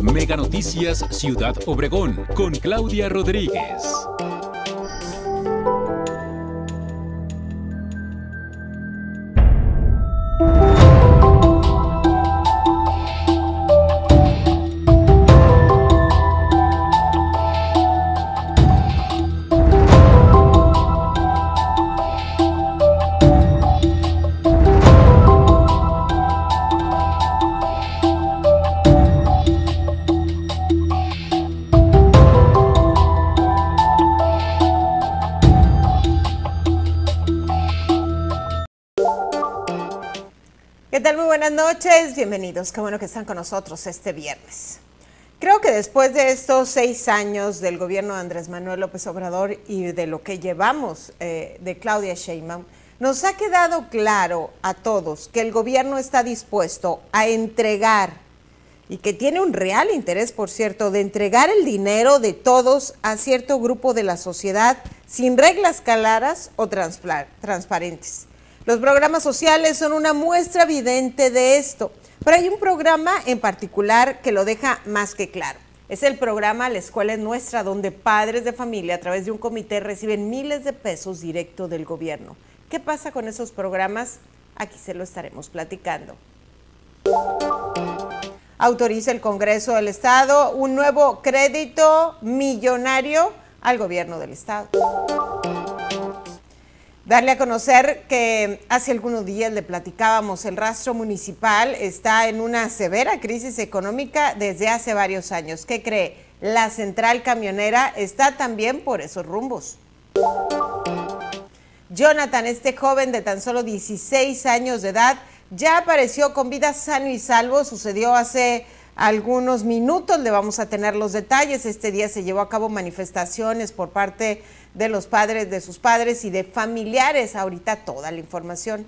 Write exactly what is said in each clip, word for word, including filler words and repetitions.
Mega Noticias Ciudad Obregón con Claudia Rodríguez. ¿Qué tal? Muy buenas noches, bienvenidos, qué bueno que están con nosotros este viernes. Creo que después de estos seis años del gobierno de Andrés Manuel López Obrador y de lo que llevamos eh, de Claudia Sheinbaum, nos ha quedado claro a todos que el gobierno está dispuesto a entregar, y que tiene un real interés, por cierto, de entregar el dinero de todos a cierto grupo de la sociedad sin reglas claras o transparentes. Los programas sociales son una muestra evidente de esto, pero hay un programa en particular que lo deja más que claro. Es el programa La Escuela es Nuestra, donde padres de familia a través de un comité reciben miles de pesos directo del gobierno. ¿Qué pasa con esos programas? Aquí se lo estaremos platicando. Autoriza el Congreso del Estado un nuevo crédito millonario al gobierno del Estado. Darle a conocer que hace algunos días le platicábamos, el rastro municipal está en una severa crisis económica desde hace varios años. ¿Qué cree? La central camionera está también por esos rumbos. Jonathan, este joven de tan solo dieciséis años de edad, ya apareció con vida sano y salvo. Sucedió hace algunos minutos, le vamos a tener los detalles. Este día se llevó a cabo manifestaciones por parte de los padres de sus padres y de familiares. Ahorita toda la información.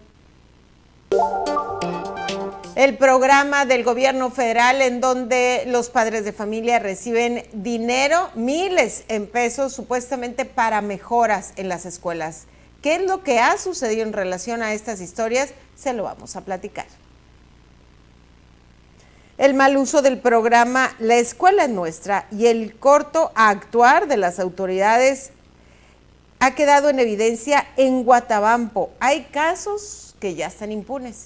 El programa del gobierno federal en donde los padres de familia reciben dinero, miles en pesos, supuestamente para mejoras en las escuelas. ¿Qué es lo que ha sucedido en relación a estas historias? Se lo vamos a platicar. El mal uso del programa La Escuela es Nuestra y el corto actuar de las autoridades ha quedado en evidencia en Guatabampo. Hay casos que ya están impunes.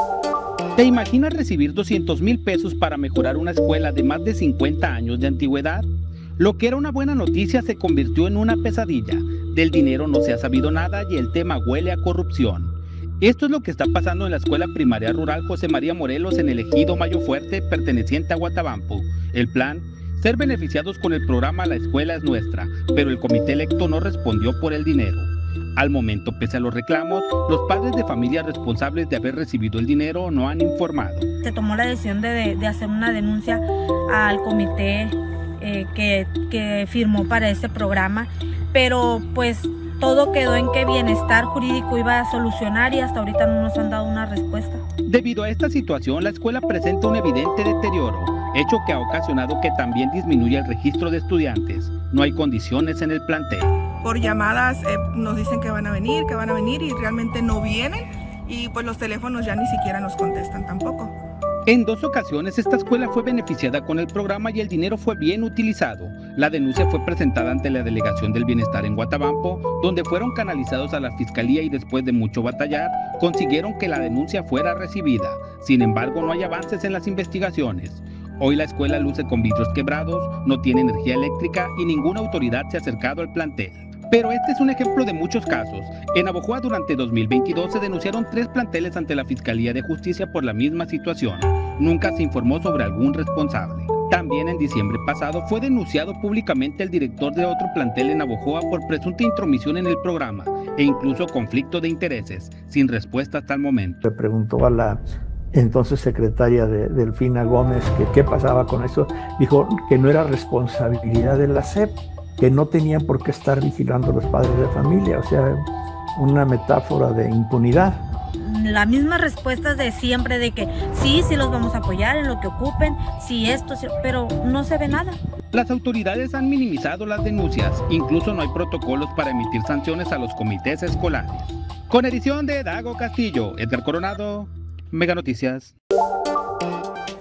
¿Te imaginas recibir doscientos mil pesos para mejorar una escuela de más de cincuenta años de antigüedad? Lo que era una buena noticia se convirtió en una pesadilla. Del dinero no se ha sabido nada y el tema huele a corrupción. Esto es lo que está pasando en la Escuela Primaria Rural José María Morelos en el ejido Mayo Fuerte, perteneciente a Guatabampo. El plan, ser beneficiados con el programa La Escuela es Nuestra, pero el comité electo no respondió por el dinero. Al momento, pese a los reclamos, los padres de familia responsables de haber recibido el dinero no han informado. Se tomó la decisión de, de hacer una denuncia al comité eh, que, que firmó para este programa, pero pues todo quedó en que Bienestar Jurídico iba a solucionar y hasta ahorita no nos han dado una respuesta. Debido a esta situación, la escuela presenta un evidente deterioro, hecho que ha ocasionado que también disminuya el registro de estudiantes. No hay condiciones en el plantel. Por llamadas eh, nos dicen que van a venir, que van a venir y realmente no vienen, y pues los teléfonos ya ni siquiera nos contestan tampoco. En dos ocasiones esta escuela fue beneficiada con el programa y el dinero fue bien utilizado. La denuncia fue presentada ante la Delegación del Bienestar en Guatabampo, donde fueron canalizados a la Fiscalía y después de mucho batallar, consiguieron que la denuncia fuera recibida. Sin embargo, no hay avances en las investigaciones. Hoy la escuela luce con vidrios quebrados, no tiene energía eléctrica y ninguna autoridad se ha acercado al plantel. Pero este es un ejemplo de muchos casos. En Navojoa durante dos mil veintidós se denunciaron tres planteles ante la Fiscalía de Justicia por la misma situación. Nunca se informó sobre algún responsable. También en diciembre pasado fue denunciado públicamente el director de otro plantel en Navojoa por presunta intromisión en el programa e incluso conflicto de intereses, sin respuesta hasta el momento. Le preguntó a la entonces secretaria de Delfina Gómez que qué pasaba con eso. Dijo que no era responsabilidad de la S E P, que no tenían por qué estar vigilando a los padres de familia, o sea, una metáfora de impunidad. La misma respuesta de siempre de que sí, sí los vamos a apoyar en lo que ocupen, sí esto, sí, pero no se ve nada. Las autoridades han minimizado las denuncias, incluso no hay protocolos para emitir sanciones a los comités escolares. Con edición de Dago Castillo, Edgar Coronado, Mega Noticias.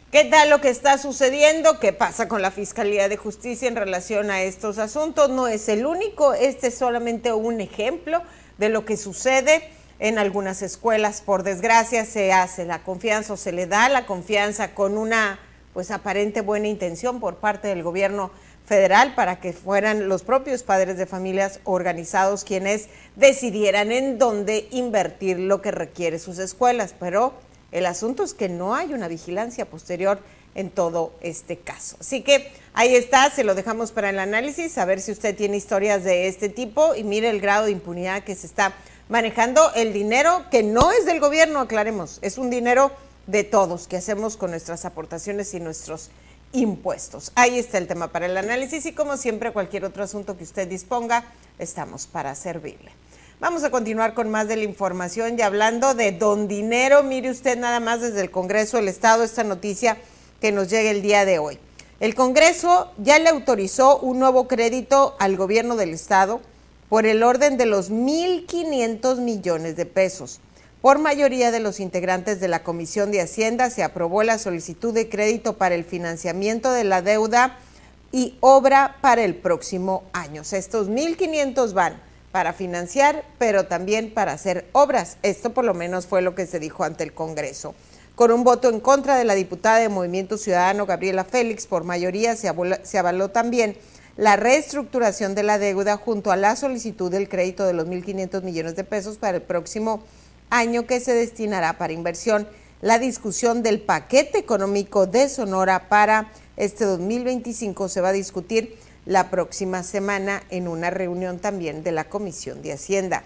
¿Qué tal lo que está sucediendo? ¿Qué pasa con la Fiscalía de Justicia en relación a estos asuntos? No es el único, este es solamente un ejemplo de lo que sucede en algunas escuelas. Por desgracia, se hace la confianza o se le da la confianza con una pues aparente buena intención por parte del gobierno federal para que fueran los propios padres de familias organizados quienes decidieran en dónde invertir lo que requiere sus escuelas, pero el asunto es que no hay una vigilancia posterior en todo este caso. Así que ahí está, se lo dejamos para el análisis, a ver si usted tiene historias de este tipo y mire el grado de impunidad que se está manejando, el dinero que no es del gobierno, aclaremos, es un dinero de todos que hacemos con nuestras aportaciones y nuestros impuestos. Ahí está el tema para el análisis y como siempre cualquier otro asunto que usted disponga, estamos para servirle. Vamos a continuar con más de la información y hablando de don dinero, mire usted nada más desde el Congreso del Estado esta noticia que nos llega el día de hoy. El Congreso ya le autorizó un nuevo crédito al gobierno del Estado por el orden de los mil quinientos millones de pesos. Por mayoría de los integrantes de la Comisión de Hacienda se aprobó la solicitud de crédito para el financiamiento de la deuda y obra para el próximo año. O sea, estos mil quinientos van para financiar, pero también para hacer obras. Esto por lo menos fue lo que se dijo ante el Congreso. Con un voto en contra de la diputada de Movimiento Ciudadano, Gabriela Félix, por mayoría se avaló, se avaló también la reestructuración de la deuda junto a la solicitud del crédito de los mil quinientos millones de pesos para el próximo año que se destinará para inversión. La discusión del paquete económico de Sonora para este dos mil veinticinco se va a discutir la próxima semana en una reunión también de la Comisión de Hacienda.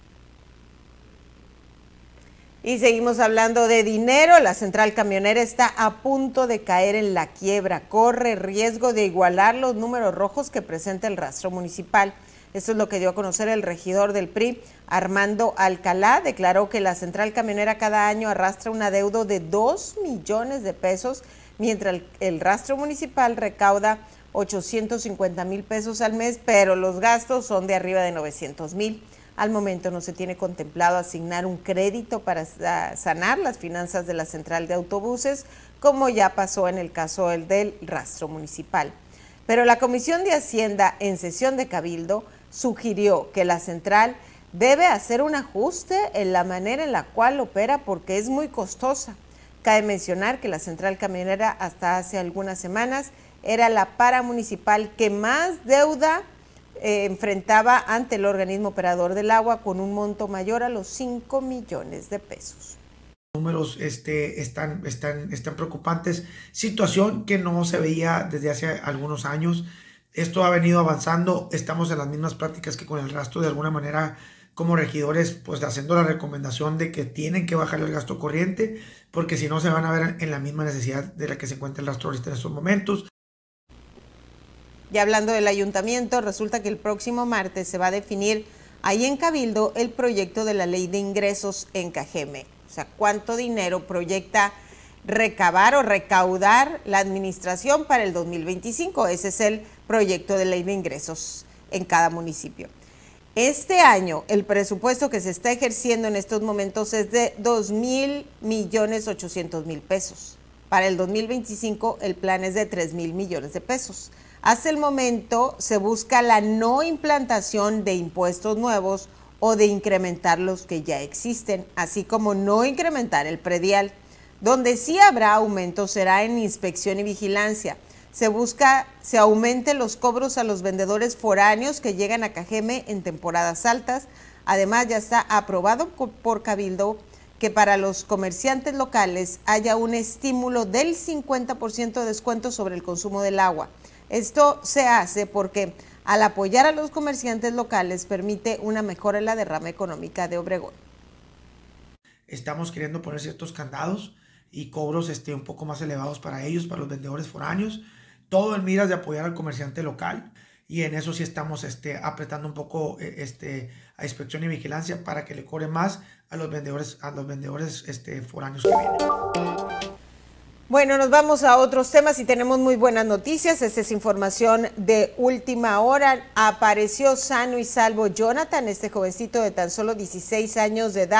Y seguimos hablando de dinero. La central camionera está a punto de caer en la quiebra. Corre riesgo de igualar los números rojos que presenta el rastro municipal. Esto es lo que dio a conocer el regidor del P R I, Armando Alcalá. Declaró que la central camionera cada año arrastra un adeudo de dos millones de pesos, mientras el, el rastro municipal recauda ochocientos cincuenta mil pesos al mes, pero los gastos son de arriba de novecientos mil. Al momento no se tiene contemplado asignar un crédito para sanar las finanzas de la central de autobuses, como ya pasó en el caso del rastro municipal. Pero la Comisión de Hacienda, en sesión de Cabildo, sugirió que la central debe hacer un ajuste en la manera en la cual opera porque es muy costosa. Cabe mencionar que la central camionera hasta hace algunas semanas era la paramunicipal que más deuda eh, enfrentaba ante el organismo operador del agua con un monto mayor a los cinco millones de pesos. Los números este, están, están, están preocupantes, situación que no se veía desde hace algunos años. Esto ha venido avanzando, estamos en las mismas prácticas que con el rastro, de alguna manera como regidores, pues haciendo la recomendación de que tienen que bajar el gasto corriente, porque si no se van a ver en la misma necesidad de la que se encuentra el rastro ahorita en estos momentos. Y hablando del ayuntamiento, resulta que el próximo martes se va a definir ahí en Cabildo el proyecto de la ley de ingresos en Cajeme. O sea, cuánto dinero proyecta recabar o recaudar la administración para el dos mil veinticinco. Ese es el proyecto de ley de ingresos en cada municipio. Este año, el presupuesto que se está ejerciendo en estos momentos es de dos mil millones ochocientos mil pesos. Para el dos mil veinticinco, el plan es de tres mil millones de pesos. Hasta el momento se busca la no implantación de impuestos nuevos o de incrementar los que ya existen, así como no incrementar el predial. Donde sí habrá aumento será en inspección y vigilancia. Se busca se aumenten los cobros a los vendedores foráneos que llegan a Cajeme en temporadas altas. Además, ya está aprobado por Cabildo que para los comerciantes locales haya un estímulo del cincuenta por ciento de descuento sobre el consumo del agua. Esto se hace porque al apoyar a los comerciantes locales permite una mejora en la derrama económica de Obregón. Estamos queriendo poner ciertos candados y cobros este, un poco más elevados para ellos, para los vendedores foráneos, todo en miras de apoyar al comerciante local, y en eso sí estamos este, apretando un poco este, a inspección y vigilancia para que le cobre más a los vendedores, a los vendedores este, foráneos que vienen. Bueno, nos vamos a otros temas y tenemos muy buenas noticias. Esta es información de última hora. Apareció sano y salvo Jonathan, este jovencito de tan solo dieciséis años de edad,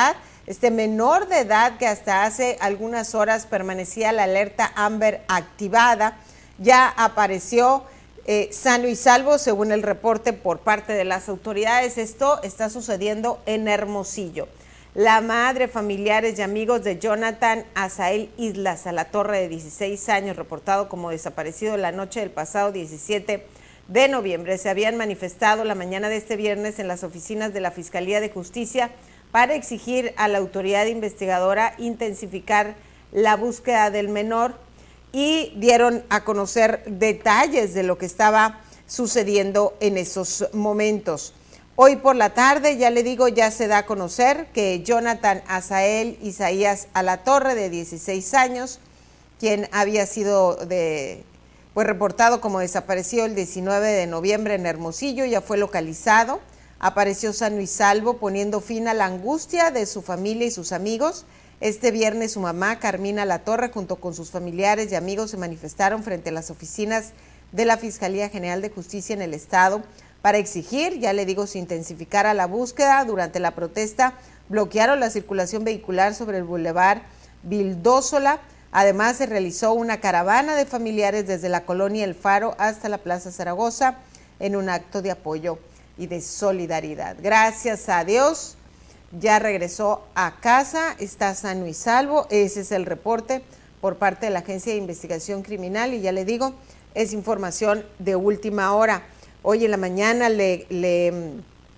Este menor de edad que hasta hace algunas horas permanecía la alerta Amber activada, ya apareció eh, sano y salvo, según el reporte por parte de las autoridades. Esto está sucediendo en Hermosillo. La madre, familiares y amigos de Jonathan Asael Islas Alatorre, de dieciséis años, reportado como desaparecido la noche del pasado diecisiete de noviembre, se habían manifestado la mañana de este viernes en las oficinas de la Fiscalía de Justicia para exigir a la autoridad investigadora intensificar la búsqueda del menor, y dieron a conocer detalles de lo que estaba sucediendo en esos momentos. Hoy por la tarde, ya le digo, ya se da a conocer que Jonathan Asael Isaías Alatorre, de dieciséis años, quien había sido de, pues reportado como desaparecido el diecinueve de noviembre en Hermosillo, ya fue localizado. Apareció sano y salvo, poniendo fin a la angustia de su familia y sus amigos. Este viernes su mamá, Carmina Alatorre, junto con sus familiares y amigos, se manifestaron frente a las oficinas de la Fiscalía General de Justicia en el estado para exigir, ya le digo, se intensificara la búsqueda. Durante la protesta bloquearon la circulación vehicular sobre el bulevar Vildósola. Además, se realizó una caravana de familiares desde la colonia El Faro hasta la Plaza Zaragoza en un acto de apoyo y de solidaridad. Gracias a Dios, ya regresó a casa, está sano y salvo. Ese es el reporte por parte de la Agencia de Investigación Criminal, y ya le digo, es información de última hora. Hoy en la mañana le, le,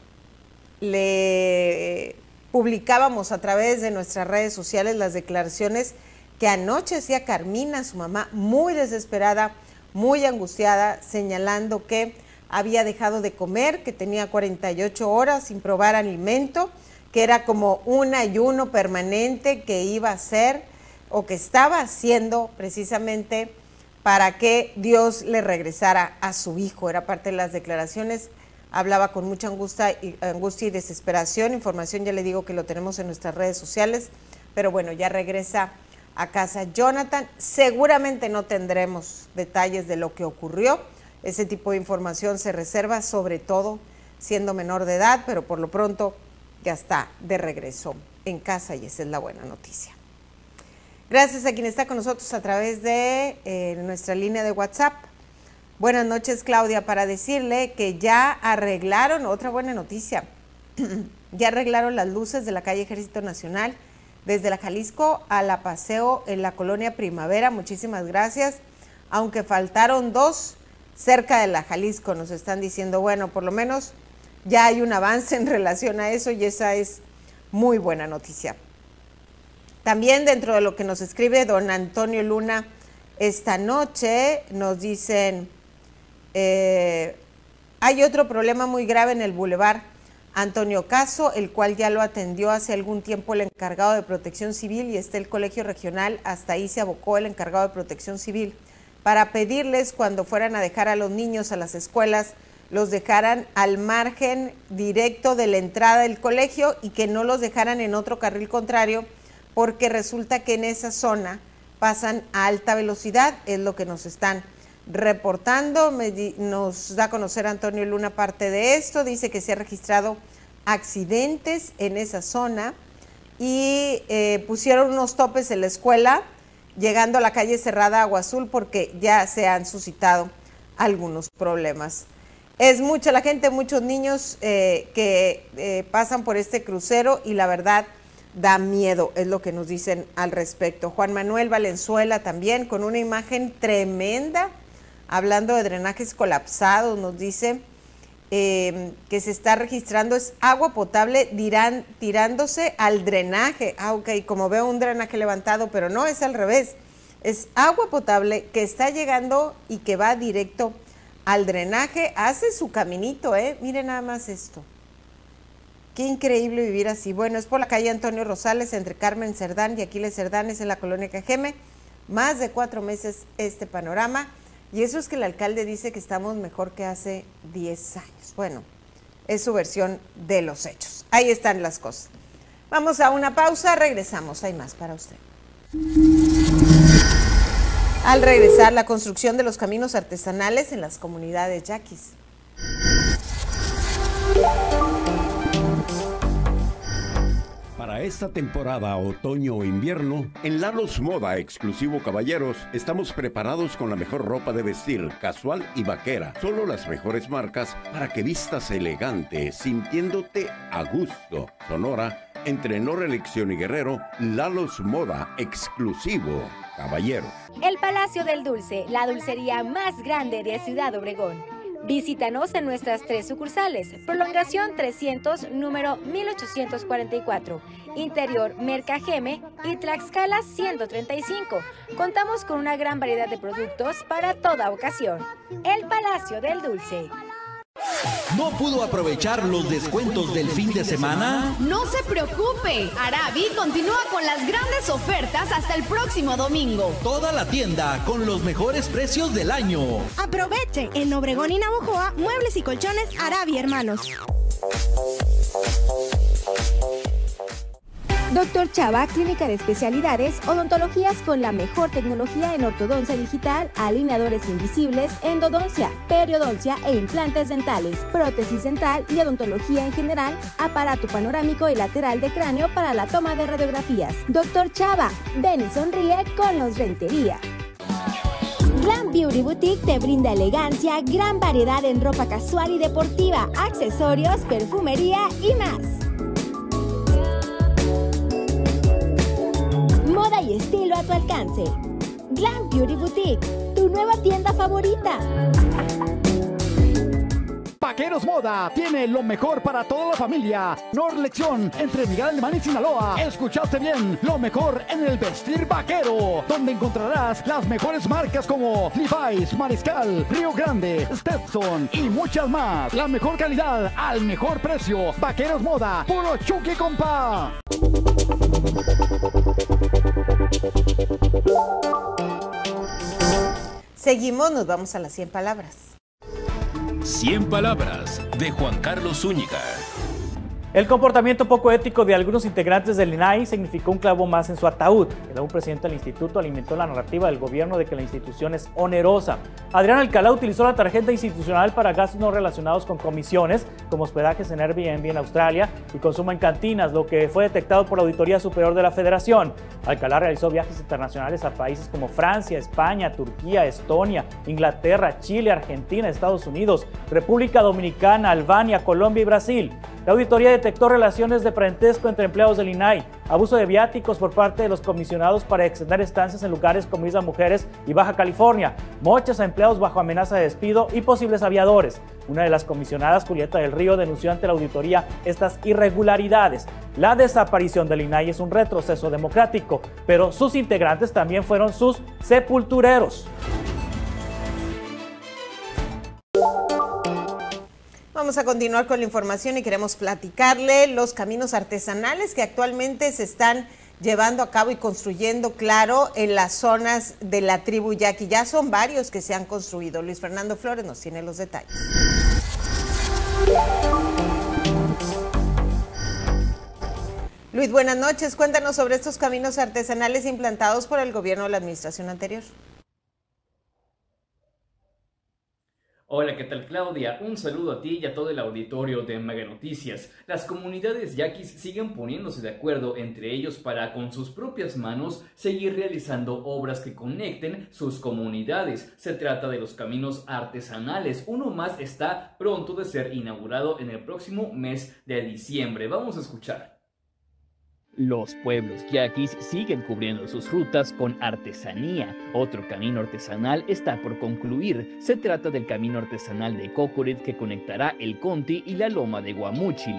le publicábamos a través de nuestras redes sociales las declaraciones que anoche hacía Carmina, su mamá, muy desesperada, muy angustiada, señalando que había dejado de comer, que tenía cuarenta y ocho horas sin probar alimento, que era como un ayuno permanente que iba a hacer o que estaba haciendo precisamente para que Dios le regresara a su hijo. Era parte de las declaraciones, hablaba con mucha angustia y, angustia y desesperación. Información, ya le digo, que lo tenemos en nuestras redes sociales, pero bueno, ya regresa a casa Jonathan. Seguramente no tendremos detalles de lo que ocurrió. Ese tipo de información se reserva, sobre todo siendo menor de edad, pero por lo pronto ya está de regreso en casa, y esa es la buena noticia. Gracias a quien está con nosotros a través de eh, nuestra línea de WhatsApp. Buenas noches, Claudia, para decirle que ya arreglaron, otra buena noticia, ya arreglaron las luces de la calle Ejército Nacional desde la Jalisco a la Paseo en la colonia Primavera. Muchísimas gracias, aunque faltaron dos cerca de la Jalisco, nos están diciendo. Bueno, por lo menos ya hay un avance en relación a eso, y esa es muy buena noticia. También dentro de lo que nos escribe don Antonio Luna esta noche, nos dicen, eh, hay otro problema muy grave en el bulevar Antonio Caso, el cual ya lo atendió hace algún tiempo el encargado de Protección Civil, y está el colegio regional, hasta ahí se abocó el encargado de Protección Civil para pedirles, cuando fueran a dejar a los niños a las escuelas, los dejaran al margen directo de la entrada del colegio y que no los dejaran en otro carril contrario, porque resulta que en esa zona pasan a alta velocidad, es lo que nos están reportando. Me di, nos da a conocer Antonio Luna parte de esto, dice que se ha registrado accidentes en esa zona y eh, pusieron unos topes en la escuela, llegando a la calle Cerrada Agua Azul, porque ya se han suscitado algunos problemas. Es mucha la gente, muchos niños eh, que eh, pasan por este crucero, y la verdad da miedo, es lo que nos dicen al respecto. Juan Manuel Valenzuela también con una imagen tremenda, hablando de drenajes colapsados, nos dice eh, que se está registrando es agua potable dirán, tirándose al drenaje. Ah, ok, como veo un drenaje levantado, pero no, es al revés. Es agua potable que está llegando y que va directo al drenaje, hace su caminito, ¿eh? Miren nada más esto. Qué increíble vivir así. Bueno, es por la calle Antonio Rosales, entre Carmen Cerdán y Aquiles Cerdanes, en la colonia Cajeme. Más de cuatro meses este panorama. Y eso es que el alcalde dice que estamos mejor que hace diez años. Bueno, es su versión de los hechos. Ahí están las cosas. Vamos a una pausa, regresamos. Hay más para usted. Al regresar, la construcción de los caminos artesanales en las comunidades yaquis. Para Para esta temporada otoño o invierno, en Lalos Moda Exclusivo Caballeros, estamos preparados con la mejor ropa de vestir, casual y vaquera. Solo las mejores marcas para que vistas elegante, sintiéndote a gusto. Sonora, entre No Reelección y Guerrero, Lalos Moda Exclusivo Caballeros. El Palacio del Dulce, la dulcería más grande de Ciudad Obregón. Visítanos en nuestras tres sucursales, Prolongación trescientos, número mil ochocientos cuarenta y cuatro, Interior Mercajeme y Tlaxcala ciento treinta y cinco. Contamos con una gran variedad de productos para toda ocasión. El Palacio del Dulce. ¿No pudo aprovechar los descuentos del fin de semana? No se preocupe, Arabi continúa con las grandes ofertas hasta el próximo domingo. Toda la tienda con los mejores precios del año. Aproveche en Obregón y Navojoa, muebles y colchones Arabi Hermanos. Doctor Chava, clínica de especialidades, odontologías con la mejor tecnología en ortodoncia digital, alineadores invisibles, endodoncia, periodoncia e implantes dentales, prótesis dental y odontología en general, aparato panorámico y lateral de cráneo para la toma de radiografías. Doctor Chava, ven y sonríe con los Rentería. Glam Beauty Boutique te brinda elegancia, gran variedad en ropa casual y deportiva, accesorios, perfumería y más. Moda y estilo a tu alcance. Glam Beauty Boutique, tu nueva tienda favorita. Vaqueros Moda tiene lo mejor para toda la familia. No Reelección, entre Miguel Alemán y Sinaloa. Escuchaste bien, lo mejor en el vestir vaquero, donde encontrarás las mejores marcas como Levi's, Mariscal, Río Grande, Stetson y muchas más. La mejor calidad al mejor precio. Vaqueros Moda, puro chuki, compa. Seguimos, nos vamos a las cien palabras. cien palabras de Juan Carlos Zúñiga. El comportamiento poco ético de algunos integrantes del I N A I significó un clavo más en su ataúd. El nuevo presidente del instituto alimentó la narrativa del gobierno de que la institución es onerosa. Adrián Alcalá utilizó la tarjeta institucional para gastos no relacionados con comisiones, como hospedajes en Airbnb en Australia y consumo en cantinas, lo que fue detectado por la Auditoría Superior de la Federación. Alcalá realizó viajes internacionales a países como Francia, España, Turquía, Estonia, Inglaterra, Chile, Argentina, Estados Unidos, República Dominicana, Albania, Colombia y Brasil. La auditoría detectó relaciones de parentesco entre empleados del I N A I, abuso de viáticos por parte de los comisionados para extender estancias en lugares como Isla Mujeres y Baja California, mochas a empleados bajo amenaza de despido y posibles aviadores. Una de las comisionadas, Julieta del Río, denunció ante la auditoría estas irregularidades. La desaparición del I N A I es un retroceso democrático, pero sus integrantes también fueron sus sepultureros. Vamos a continuar con la información y queremos platicarle los caminos artesanales que actualmente se están llevando a cabo y construyendo, claro, en las zonas de la tribu Yaqui. Ya son varios que se han construido. Luis Fernando Flores nos tiene los detalles. Luis, buenas noches. Cuéntanos sobre estos caminos artesanales implantados por el gobierno de la administración anterior. Hola, ¿qué tal, Claudia? Un saludo a ti y a todo el auditorio de Mega Noticias. Las comunidades yaquis siguen poniéndose de acuerdo entre ellos para, con sus propias manos, seguir realizando obras que conecten sus comunidades. Se trata de los caminos artesanales. Uno más está pronto de ser inaugurado en el próximo mes de diciembre. Vamos a escuchar. Los pueblos yaquis siguen cubriendo sus rutas con artesanía. Otro camino artesanal está por concluir. Se trata del camino artesanal de Cocorit que conectará el Conti y la loma de Guamúchil.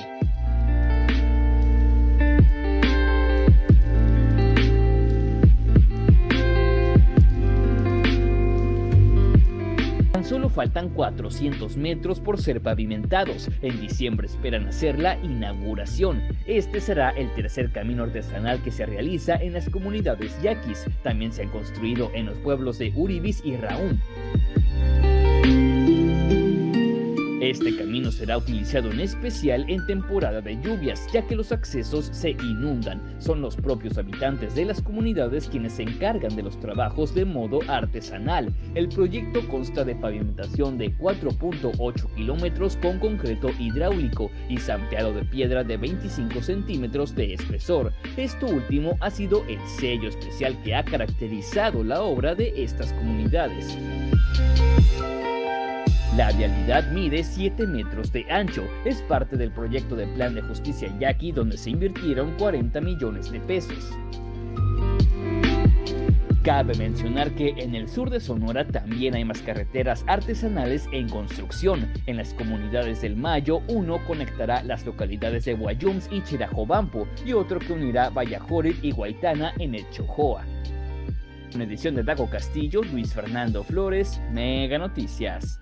Tan solo faltan cuatrocientos metros por ser pavimentados. En diciembre esperan hacer la inauguración. Este será el tercer camino artesanal que se realiza en las comunidades yaquis. También se han construido en los pueblos de Uribis y Raúm. Este camino será utilizado en especial en temporada de lluvias, ya que los accesos se inundan. Son los propios habitantes de las comunidades quienes se encargan de los trabajos de modo artesanal. El proyecto consta de pavimentación de cuatro punto ocho kilómetros con concreto hidráulico y zampeado de piedra de veinticinco centímetros de espesor. Esto último ha sido el sello especial que ha caracterizado la obra de estas comunidades. La vialidad mide siete metros de ancho. Es parte del proyecto de Plan de Justicia Yaqui, donde se invirtieron cuarenta millones de pesos. Cabe mencionar que en el sur de Sonora también hay más carreteras artesanales en construcción. En las comunidades del Mayo, uno conectará las localidades de Guayums y Chirajobampo y otro que unirá Vallajorit y Guaitana en el Chojoa. Una edición de Dago Castillo, Luis Fernando Flores, Mega Noticias.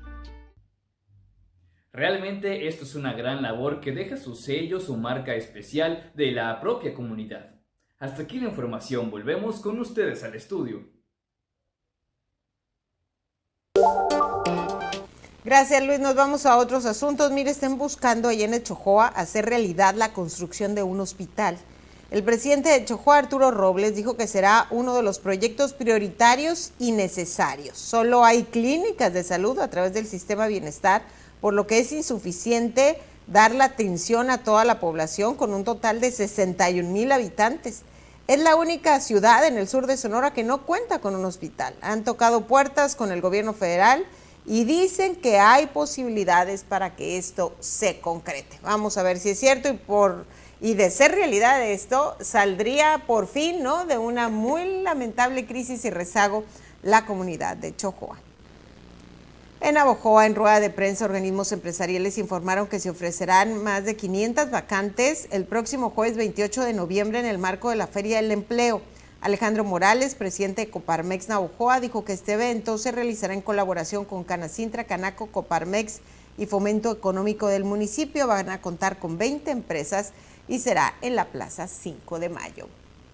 Realmente esto es una gran labor que deja su sello, su marca especial de la propia comunidad. Hasta aquí la información, volvemos con ustedes al estudio. Gracias, Luis. Nos vamos a otros asuntos. Mire, están buscando allá en el Chojoa hacer realidad la construcción de un hospital. El presidente de Chojoa, Arturo Robles, dijo que será uno de los proyectos prioritarios y necesarios. Solo hay clínicas de salud a través del sistema bienestar, por lo que es insuficiente dar la atención a toda la población con un total de sesenta y un mil habitantes. Es la única ciudad en el sur de Sonora que no cuenta con un hospital. Han tocado puertas con el gobierno federal y dicen que hay posibilidades para que esto se concrete. Vamos a ver si es cierto y por y de ser realidad esto, saldría por fin, ¿no?, de una muy lamentable crisis y rezago la comunidad de Chojoa. En Navojoa, en rueda de prensa, organismos empresariales informaron que se ofrecerán más de quinientas vacantes el próximo jueves veintiocho de noviembre en el marco de la Feria del Empleo. Alejandro Morales, presidente de Coparmex Navojoa, dijo que este evento se realizará en colaboración con Canacintra, Canaco, Coparmex y Fomento Económico del municipio. Van a contar con veinte empresas y será en la Plaza cinco de mayo.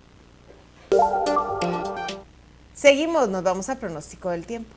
Seguimos, nos vamos al pronóstico del tiempo.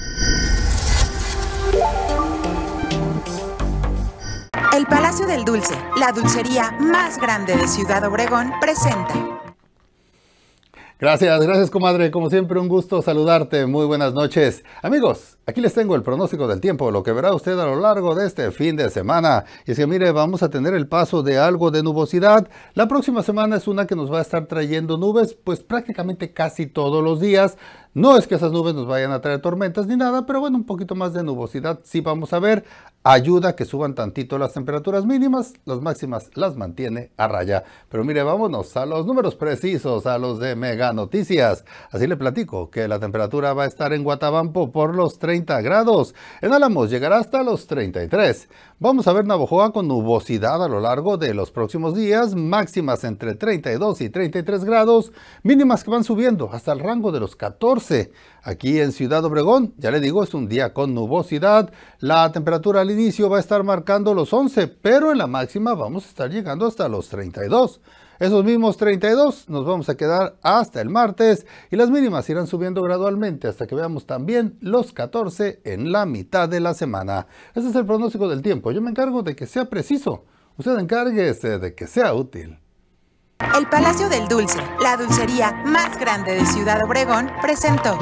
El Palacio del Dulce, la dulcería más grande de Ciudad Obregón, presenta. Gracias, gracias comadre, como siempre un gusto saludarte, muy buenas noches. Amigos, aquí les tengo el pronóstico del tiempo, lo que verá usted a lo largo de este fin de semana. Y es que mire, vamos a tener el paso de algo de nubosidad. La próxima semana es una que nos va a estar trayendo nubes, pues prácticamente casi todos los días. No es que esas nubes nos vayan a traer tormentas ni nada, pero bueno, un poquito más de nubosidad sí vamos a ver. Ayuda a que suban tantito las temperaturas mínimas, las máximas las mantiene a raya. Pero mire, vámonos a los números precisos, a los de Mega Noticias. Así le platico que la temperatura va a estar en Guatabampo por los treinta grados. En Álamos llegará hasta los treinta y tres. Vamos a ver Navojoa con nubosidad a lo largo de los próximos días, máximas entre treinta y dos y treinta y tres grados, mínimas que van subiendo hasta el rango de los catorce. Aquí en Ciudad Obregón, ya le digo, es un día con nubosidad. La temperatura al inicio va a estar marcando los once, pero en la máxima vamos a estar llegando hasta los treinta y dos. Esos mismos treinta y dos nos vamos a quedar hasta el martes y las mínimas irán subiendo gradualmente hasta que veamos también los catorce en la mitad de la semana. Ese es el pronóstico del tiempo. Yo me encargo de que sea preciso. Usted encárguese de que sea útil. El Palacio del Dulce, la dulcería más grande de Ciudad Obregón, presentó.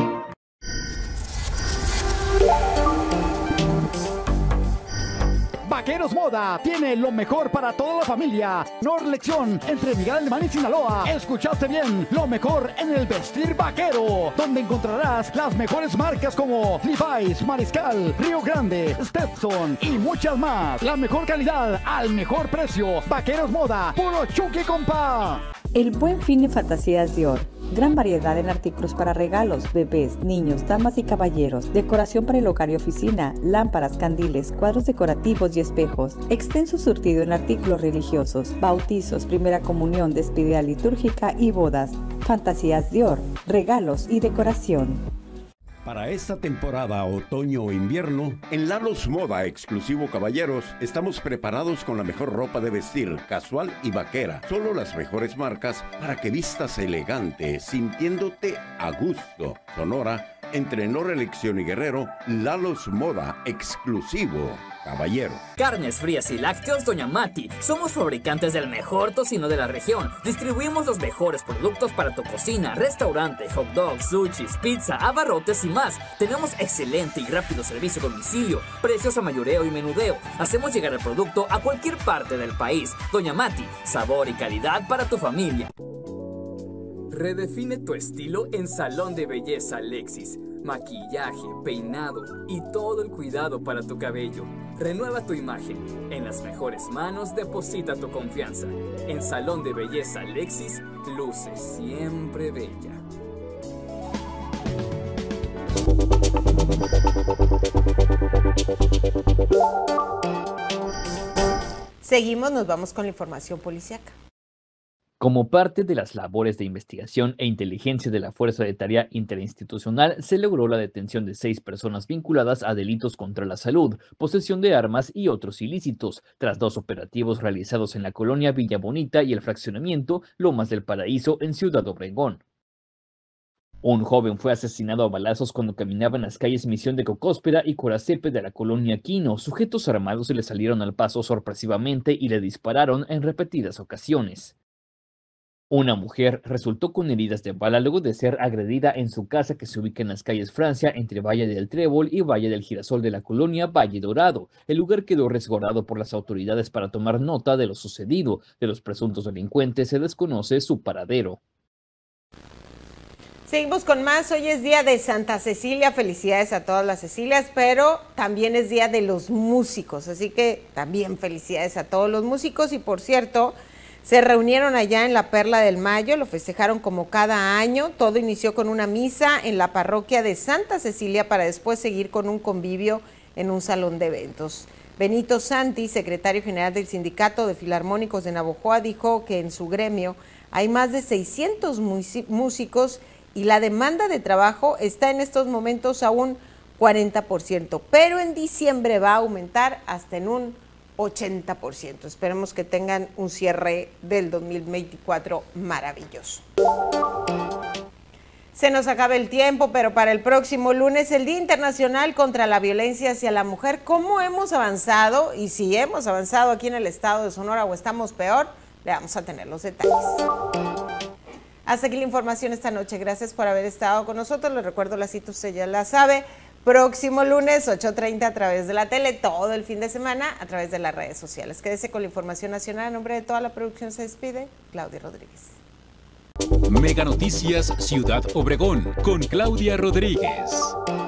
Vaqueros Moda tiene lo mejor para toda la familia. Norlección entre Miguel Alemán y Sinaloa. Escuchaste bien, lo mejor en el vestir vaquero, donde encontrarás las mejores marcas como Levi's, Mariscal, Río Grande, Stetson y muchas más. La mejor calidad al mejor precio. Vaqueros Moda, puro chuki, compa. El Buen Fin de Fantasías Dior. Gran variedad en artículos para regalos, bebés, niños, damas y caballeros, decoración para el hogar y oficina, lámparas, candiles, cuadros decorativos y espejos, extenso surtido en artículos religiosos, bautizos, primera comunión, despedida litúrgica y bodas. Fantasías Dior, regalos y decoración. Para esta temporada otoño o invierno, en Lalos Moda Exclusivo Caballeros, estamos preparados con la mejor ropa de vestir, casual y vaquera. Solo las mejores marcas para que vistas elegante, sintiéndote a gusto. Sonora Entre no reelección y Guerrero, Lalo's Moda, exclusivo caballero. Carnes frías y lácteos Doña Mati. Somos fabricantes del mejor tocino de la región. Distribuimos los mejores productos para tu cocina, restaurante, hot dogs, sushis, pizza, abarrotes y más. Tenemos excelente y rápido servicio a domicilio, precios a mayoreo y menudeo. Hacemos llegar el producto a cualquier parte del país. Doña Mati, sabor y calidad para tu familia. Redefine tu estilo en Salón de Belleza Alexis. Maquillaje, peinado y todo el cuidado para tu cabello. Renueva tu imagen. En las mejores manos deposita tu confianza. En Salón de Belleza Alexis, luce siempre bella. Seguimos, nos vamos con la información policíaca. Como parte de las labores de investigación e inteligencia de la Fuerza de Tarea Interinstitucional, se logró la detención de seis personas vinculadas a delitos contra la salud, posesión de armas y otros ilícitos, tras dos operativos realizados en la colonia Villa Bonita y el fraccionamiento Lomas del Paraíso en Ciudad Obregón. Un joven fue asesinado a balazos cuando caminaba en las calles Misión de Cocóspera y Coracepe de la colonia Quino. Sujetos armados se le salieron al paso sorpresivamente y le dispararon en repetidas ocasiones. Una mujer resultó con heridas de bala luego de ser agredida en su casa que se ubica en las calles Francia entre Valle del Trébol y Valle del Girasol de la colonia Valle Dorado. El lugar quedó resguardado por las autoridades para tomar nota de lo sucedido. De los presuntos delincuentes se desconoce su paradero. Seguimos con más. Hoy es día de Santa Cecilia. Felicidades a todas las Cecilias, pero también es día de los músicos. Así que también felicidades a todos los músicos. Y por cierto, se reunieron allá en la Perla del Mayo, lo festejaron como cada año. Todo inició con una misa en la parroquia de Santa Cecilia para después seguir con un convivio en un salón de eventos. Benito Santi, secretario general del Sindicato de Filarmónicos de Navojoa, dijo que en su gremio hay más de seiscientos músicos y la demanda de trabajo está en estos momentos a un cuarenta por ciento, pero en diciembre va a aumentar hasta en un ochenta por ciento. Esperemos que tengan un cierre del dos mil veinticuatro maravilloso. Se nos acaba el tiempo, pero para el próximo lunes, el Día Internacional contra la Violencia hacia la Mujer. ¿Cómo hemos avanzado? Y si hemos avanzado aquí en el estado de Sonora o estamos peor, le vamos a tener los detalles. Hasta aquí la información esta noche. Gracias por haber estado con nosotros. Les recuerdo la cita, usted ya la sabe. Próximo lunes, ocho treinta a través de la tele, todo el fin de semana a través de las redes sociales. Quédese con la información nacional. En nombre de toda la producción se despide Claudia Rodríguez. Mega Noticias Ciudad Obregón con Claudia Rodríguez.